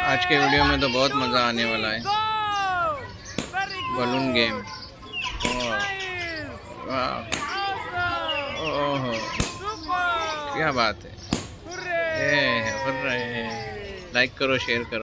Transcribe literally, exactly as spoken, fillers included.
आज के वीडियो में तो बहुत मज़ा आने वाला है। बलून गेम, ओह क्या बात है। ये लाइक करो, शेयर करो।